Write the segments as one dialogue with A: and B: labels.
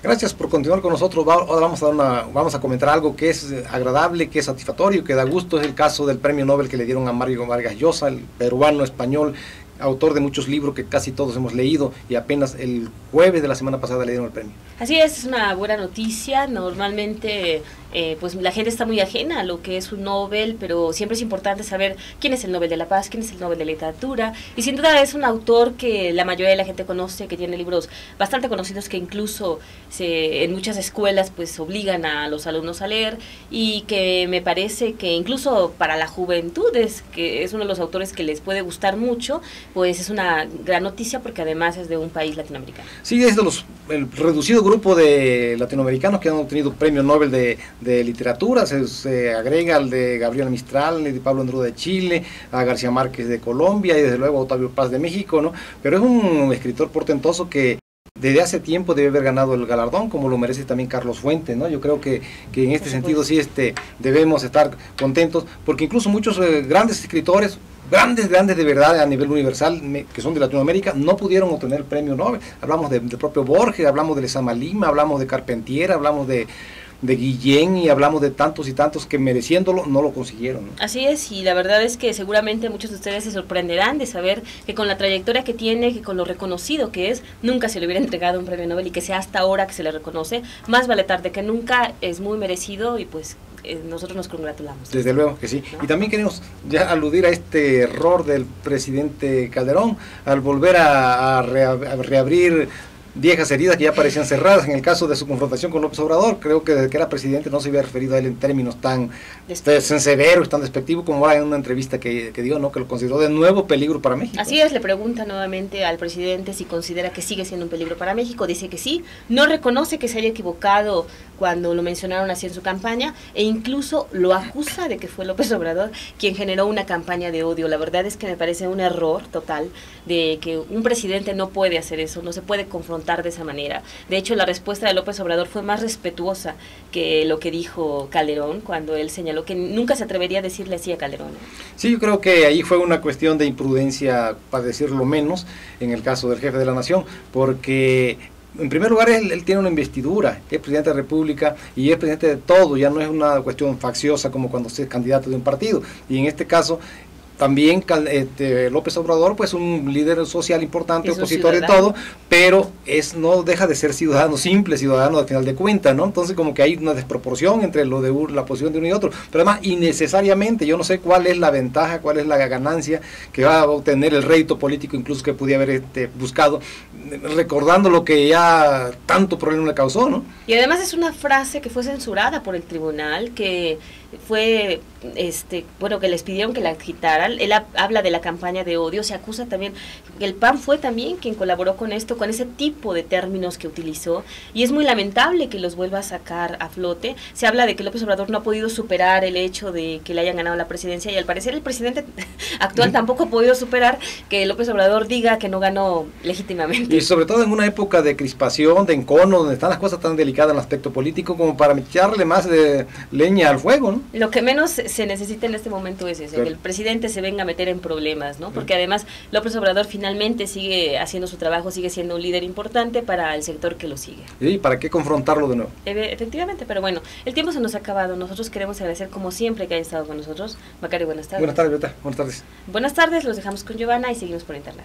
A: Gracias por continuar con nosotros. Ahora vamos a comentar algo que es agradable, que es satisfactorio, que da gusto. Es el caso del premio Nobel que le dieron a Mario Vargas Llosa, el peruano español, autor de muchos libros que casi todos hemos leído, y apenas el jueves de la semana pasada le dieron el premio.
B: Así es una buena noticia. Normalmente pues la gente está muy ajena a lo que es un Nobel, pero siempre es importante saber quién es el Nobel de la Paz, quién es el Nobel de Literatura, y sin duda es un autor que la mayoría de la gente conoce, que tiene libros bastante conocidos que incluso en muchas escuelas pues obligan a los alumnos a leer, y que me parece que incluso para la juventud que es uno de los autores que les puede gustar mucho, pues es una gran noticia porque además es de un país latinoamericano.
A: Sí, es de el reducido grupo de latinoamericanos que han obtenido premio Nobel de literatura. Se agrega al de Gabriela Mistral, de Pablo Neruda de Chile, a García Márquez de Colombia y desde luego a Octavio Paz de México, ¿no? Pero es un escritor portentoso que desde hace tiempo debe haber ganado el galardón, como lo merece también Carlos Fuentes, ¿no? Yo creo que en este sentido sí debemos estar contentos, porque incluso muchos grandes escritores, grandes de verdad a nivel universal, que son de Latinoamérica, no pudieron obtener el premio Nobel. Hablamos del propio Borges, hablamos de Lezama Lima, hablamos de Carpentier, hablamos de Guillén, y hablamos de tantos y tantos que mereciéndolo no lo consiguieron, ¿no?
B: Así es, y la verdad es que seguramente muchos de ustedes se sorprenderán de saber que con la trayectoria que tiene, que con lo reconocido que es, nunca se le hubiera entregado un premio Nobel, y que sea hasta ahora que se le reconoce. Más vale tarde que nunca, es muy merecido, y pues nosotros nos congratulamos.
A: Desde luego que sí, ¿no? Y también queremos ya aludir a este error del presidente Calderón al volver a reabrir viejas heridas que ya parecían cerradas. En el caso de su confrontación con López Obrador, creo que desde que era presidente no se había referido a él en términos tan severos, tan despectivos como ahora en una entrevista que dio, ¿no? Que lo consideró de nuevo peligro para México.
B: Así es, le pregunta nuevamente al presidente si considera que sigue siendo un peligro para México. Dice que sí, no reconoce que se haya equivocado cuando lo mencionaron así en su campaña, e incluso lo acusa de que fue López Obrador quien generó una campaña de odio. La verdad es que me parece un error total, de que un presidente no puede hacer eso, no se puede confrontar de esa manera. De hecho, la respuesta de López Obrador fue más respetuosa que lo que dijo Calderón, cuando él señaló que nunca se atrevería a decirle así a Calderón.
A: Sí, yo creo que ahí fue una cuestión de imprudencia, para decirlo menos, en el caso del jefe de la nación, porque en primer lugar él tiene una investidura, es presidente de la República y es presidente de todo, ya no es una cuestión facciosa como cuando usted es candidato de un partido, y en este caso también López Obrador, pues un líder social importante, opositor de todo, pero no deja de ser ciudadano, simple ciudadano al final de cuentas, ¿no? Entonces como que hay una desproporción entre lo de la posición de uno y otro, pero además innecesariamente. Yo no sé cuál es la ventaja, cuál es la ganancia que va a obtener, el rédito político incluso que pudiera haber buscado, recordando lo que ya tanto problema le causó, ¿no?
B: Y además es una frase que fue censurada por el tribunal, que fue, bueno, que les pidieron que la quitaran. Él habla de la campaña de odio, se acusa también que el PAN fue también quien colaboró con esto, con ese tipo de términos que utilizó, y es muy lamentable que los vuelva a sacar a flote. Se habla de que López Obrador no ha podido superar el hecho de que le hayan ganado la presidencia, y al parecer el presidente actual tampoco ha podido superar que López Obrador diga que no ganó legítimamente.
A: Y sobre todo en una época de crispación, de encono, donde están las cosas tan delicadas en el aspecto político, como para echarle más de leña al fuego, ¿no?
B: Lo que menos se necesita en este momento es eso, que el presidente se venga a meter en problemas, ¿no? Porque además López Obrador finalmente sigue haciendo su trabajo, sigue siendo un líder importante para el sector que lo sigue.
A: ¿Y para qué confrontarlo de nuevo?
B: Efectivamente, pero bueno, el tiempo se nos ha acabado. Nosotros queremos agradecer como siempre que haya estado con nosotros. Macario, buenas tardes.
A: Buenas tardes, Beata. Buenas tardes.
B: Buenas tardes, los dejamos con Giovanna y seguimos por internet.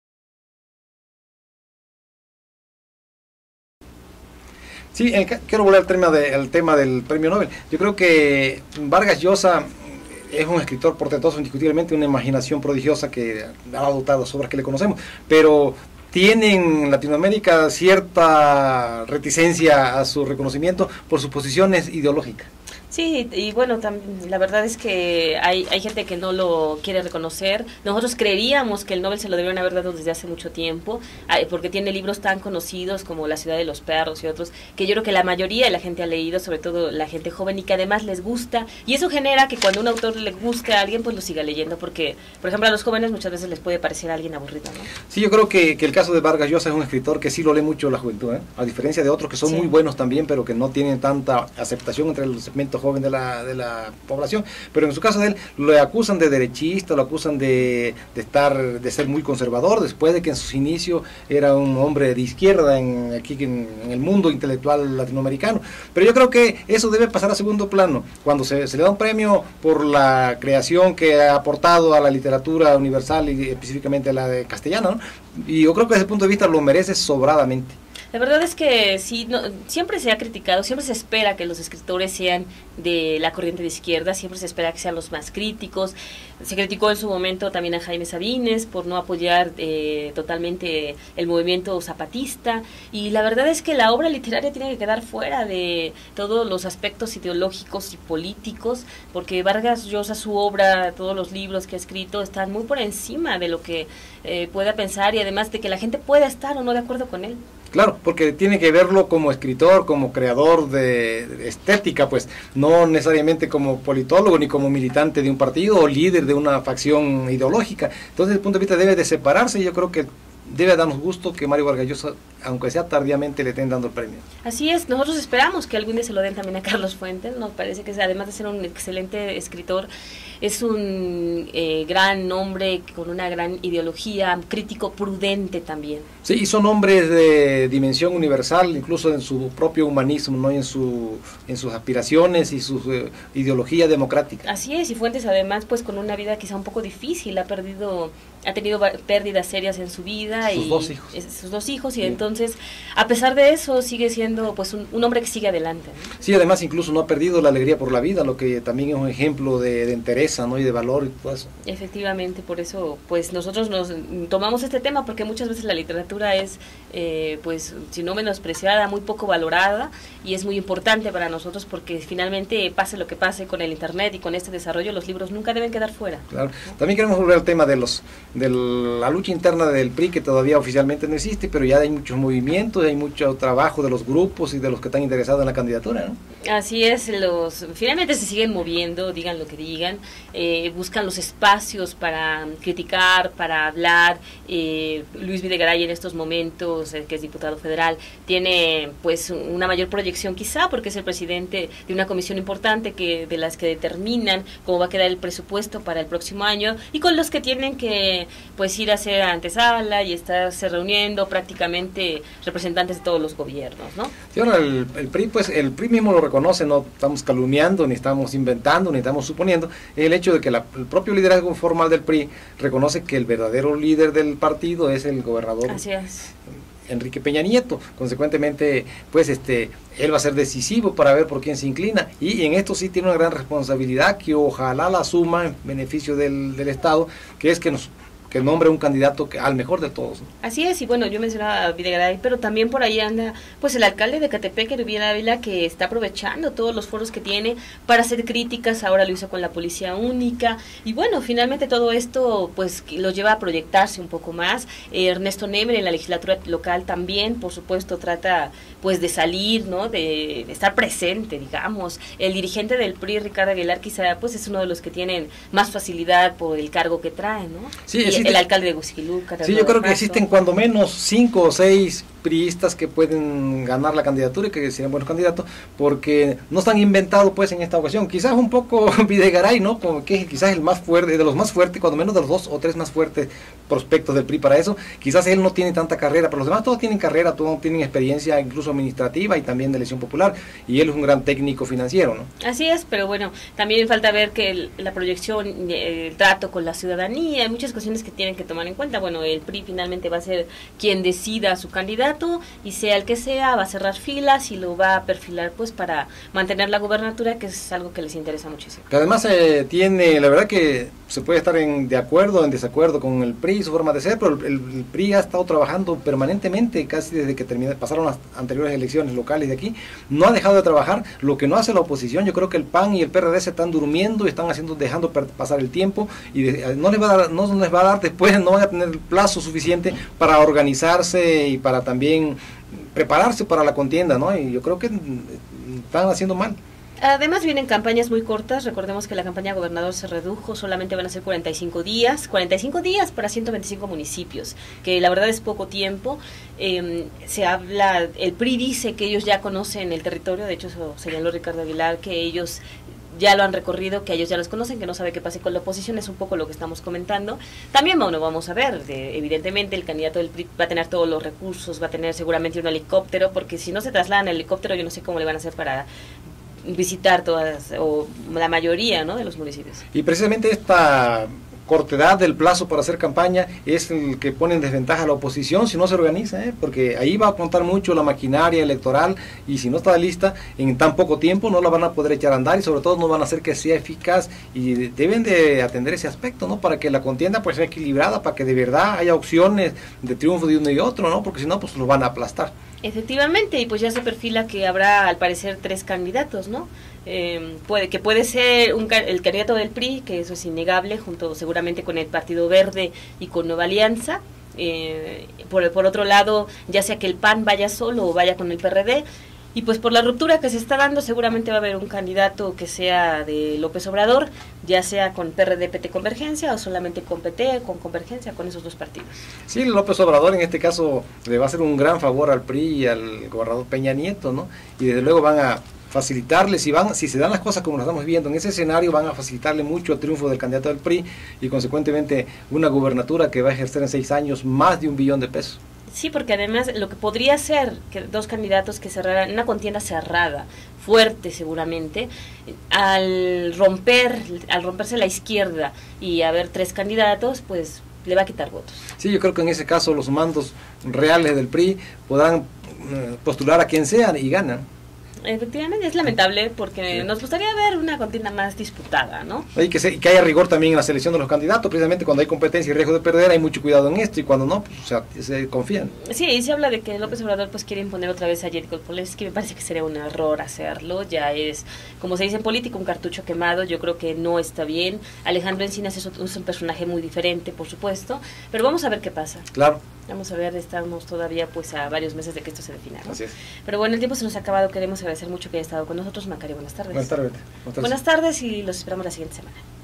A: Sí, quiero volver al tema del premio Nobel. Yo creo que Vargas Llosa es un escritor portentoso, indiscutiblemente, una imaginación prodigiosa que ha dotado las obras que le conocemos, pero tiene en Latinoamérica cierta reticencia a su reconocimiento por sus posiciones ideológicas.
B: Sí, y bueno, la verdad es que hay gente que no lo quiere reconocer. Nosotros creeríamos que el Nobel se lo debieron haber dado desde hace mucho tiempo, porque tiene libros tan conocidos como La ciudad de los perros y otros, que yo creo que la mayoría de la gente ha leído, sobre todo la gente joven, y que además les gusta, y eso genera que cuando un autor le guste a alguien, pues lo siga leyendo, porque, por ejemplo, a los jóvenes muchas veces les puede parecer a alguien aburrido, ¿no?
A: Sí, yo creo que el caso de Vargas Llosa es un escritor que sí lo lee mucho la juventud, ¿eh? A diferencia de otros que son muy buenos también, pero que no tienen tanta aceptación entre los segmentos joven de la población, pero en su caso de él lo acusan de derechista, lo acusan de ser muy conservador, después de que en sus inicios era un hombre de izquierda aquí en el mundo intelectual latinoamericano. Pero yo creo que eso debe pasar a segundo plano, cuando se le da un premio por la creación que ha aportado a la literatura universal y específicamente a la de castellana, ¿no? Y yo creo que desde ese punto de vista lo merece sobradamente.
B: La verdad es que sí, siempre se ha criticado, siempre se espera que los escritores sean de la corriente de izquierda, siempre se espera que sean los más críticos. Se criticó en su momento también a Jaime Sabines por no apoyar totalmente el movimiento zapatista, y la verdad es que la obra literaria tiene que quedar fuera de todos los aspectos ideológicos y políticos, porque Vargas Llosa, su obra, todos los libros que ha escrito están muy por encima de lo que pueda pensar, y además de que la gente pueda estar o no de acuerdo con él.
A: Claro, porque tiene que verlo como escritor, como creador de estética, pues no necesariamente como politólogo ni como militante de un partido o líder de una facción ideológica. Entonces, desde el punto de vista debe de separarse, y yo creo que debe darnos gusto que Mario Vargas Llosa, aunque sea tardíamente, le estén dando el premio.
B: Así es, nosotros esperamos que algún día se lo den también a Carlos Fuentes. Nos parece que además de ser un excelente escritor, es un gran hombre con una gran ideología, crítico prudente también.
A: Sí, y son hombres de dimensión universal, incluso en su propio humanismo, ¿no? Y en sus aspiraciones y su ideología democrática.
B: Así es, y Fuentes además pues con una vida quizá un poco difícil, ha tenido pérdidas serias en su vida.
A: Sus
B: dos hijos, y
A: sí.
B: Entonces, a pesar de eso, sigue siendo pues un hombre que sigue adelante, ¿no?
A: Sí, además incluso no ha perdido la alegría por la vida, lo que también es un ejemplo de entereza, ¿no? Y de valor y todo eso.
B: Efectivamente, por eso pues nosotros nos tomamos este tema, porque muchas veces la literatura es pues si no menospreciada, muy poco valorada, y es muy importante para nosotros porque finalmente pase lo que pase con el internet y con este desarrollo, los libros nunca deben quedar fuera.
A: Claro. También queremos volver al tema de la lucha interna del PRI, que todavía oficialmente no existe, pero ya hay muchos movimientos, hay mucho trabajo de los grupos y de los que están interesados en la candidatura, ¿no?
B: Así es, finalmente se siguen moviendo, digan lo que digan, buscan los espacios para criticar, para hablar. Luis Videgaray en estos momentos, que es diputado federal, tiene pues una mayor proyección quizá porque es el presidente de una comisión importante de las que determinan cómo va a quedar el presupuesto para el próximo año, y con los que tienen que pues ir a hacer antesala y estarse reuniendo prácticamente representantes de todos los gobiernos, ¿no?
A: Sí, ahora el PRI, pues el PRI mismo lo reconoce, no estamos calumniando, ni estamos inventando, ni estamos suponiendo, el hecho de que el propio liderazgo formal del PRI reconoce que el verdadero líder del partido es el gobernador.
B: Así es.
A: Enrique Peña Nieto. Consecuentemente, pues él va a ser decisivo para ver por quién se inclina, y en esto sí tiene una gran responsabilidad que ojalá la asuma en beneficio del Estado, que es que nombre un candidato al mejor de todos, ¿no?
B: Así es, y bueno, yo mencionaba a Videgaray, pero también por ahí anda pues el alcalde de Ecatepec, Erubiel Ávila, que está aprovechando todos los foros que tiene para hacer críticas. Ahora lo hizo con la policía única, y bueno, finalmente todo esto pues lo lleva a proyectarse un poco más. Ernesto Nemer en la legislatura local también, por supuesto, trata pues de salir, ¿no? De estar presente, digamos. El dirigente del PRI, Ricardo Aguilar, quizá pues es uno de los que tienen más facilidad por el cargo que trae, ¿no?
A: Sí,
B: el alcalde de Huixquiluca.
A: Sí, yo creo que existen cuando menos 5 o 6 priistas que pueden ganar la candidatura y que serían buenos candidatos, porque no están inventados pues en esta ocasión. Quizás un poco Videgaray, ¿no? Como que es quizás el más fuerte, de los más fuertes, cuando menos de los 2 o 3 más fuertes prospectos del PRI para eso. Quizás él no tiene tanta carrera, pero los demás todos tienen carrera, todos tienen experiencia incluso administrativa y también de elección popular, y él es un gran técnico financiero, ¿no?
B: Así es, pero bueno, también falta ver que la proyección, el trato con la ciudadanía, hay muchas cuestiones que tienen que tomar en cuenta. Bueno, el PRI finalmente va a ser quien decida a su candidato, y sea el que sea, va a cerrar filas y lo va a perfilar pues para mantener la gubernatura, que es algo que les interesa muchísimo.
A: Que además tiene, la verdad que se puede estar en desacuerdo con el PRI, su forma de ser, pero el PRI ha estado trabajando permanentemente, casi desde que pasaron las anteriores elecciones locales de aquí, no ha dejado de trabajar. Lo que no hace la oposición, yo creo que el PAN y el PRD se están durmiendo y están dejando pasar el tiempo, y no les va a dar después, no van a tener el plazo suficiente para organizarse y para también prepararse para la contienda, ¿no? Y yo creo que están haciendo mal.
B: Además vienen campañas muy cortas, recordemos que la campaña gobernador se redujo, solamente van a ser 45 días para 125 municipios, que la verdad es poco tiempo. Se habla, el PRI dice que ellos ya conocen el territorio, de hecho eso señaló Ricardo Aguilar, que ellos ya lo han recorrido, que ellos ya los conocen, que no sabe qué pase con la oposición, es un poco lo que estamos comentando. También, bueno, vamos a ver, evidentemente el candidato del PRI va a tener todos los recursos, va a tener seguramente un helicóptero, porque si no se trasladan el helicóptero, yo no sé cómo le van a hacer para visitar todas o la mayoría, ¿no?, de los municipios.
A: Y precisamente esta cortedad del plazo para hacer campaña es el que pone en desventaja a la oposición si no se organiza, porque ahí va a contar mucho la maquinaria electoral, y si no está lista en tan poco tiempo no la van a poder echar a andar, y sobre todo no van a hacer que sea eficaz, y deben de atender ese aspecto, ¿no?, para que la contienda pues sea equilibrada, para que de verdad haya opciones de triunfo de uno y otro, ¿no?, porque si no pues los van a aplastar.
B: Efectivamente, y pues ya se perfila que habrá al parecer 3 candidatos, ¿no? Puede ser el candidato del PRI, que eso es innegable, junto seguramente con el Partido Verde y con Nueva Alianza. Por otro lado, ya sea que el PAN vaya solo o vaya con el PRD, y pues por la ruptura que se está dando seguramente va a haber un candidato que sea de López Obrador, ya sea con PRD, PT, Convergencia, o solamente con PT, con Convergencia, con esos 2 partidos.
A: Sí, López Obrador en este caso le va a hacer un gran favor al PRI y al gobernador Peña Nieto, ¿no? Y desde luego van a facilitarle, si se dan las cosas como lo estamos viendo en ese escenario, van a facilitarle mucho el triunfo del candidato del PRI, y consecuentemente una gubernatura que va a ejercer en 6 años más de $1 billón.
B: Sí, porque además lo que podría ser que 2 candidatos que cerraran una contienda cerrada, fuerte seguramente, al romperse la izquierda y haber 3 candidatos, pues le va a quitar votos.
A: Sí, yo creo que en ese caso los mandos reales del PRI podrán postular a quien sea y ganan.
B: Efectivamente, es lamentable porque nos gustaría ver una contienda más disputada, ¿no?
A: Y que haya rigor también en la selección de los candidatos, precisamente cuando hay competencia y riesgo de perder, hay mucho cuidado en esto, y cuando no, pues, o sea, se confían.
B: Sí, y se habla de que López Obrador pues quiere imponer otra vez a Jared Poleski, me parece que sería un error hacerlo, ya es, como se dice en política, un cartucho quemado, yo creo que no está bien. Alejandro Encinas es un personaje muy diferente, por supuesto, pero vamos a ver qué pasa.
A: Claro.
B: Vamos a ver, estamos todavía pues a varios meses de que esto se defina, ¿no?
A: Así es.
B: Pero bueno, el tiempo se nos ha acabado, queremos agradecer mucho que haya estado con nosotros. Macario, buenas tardes.
A: Buenas tardes.
B: Buenas tardes y los esperamos la siguiente semana.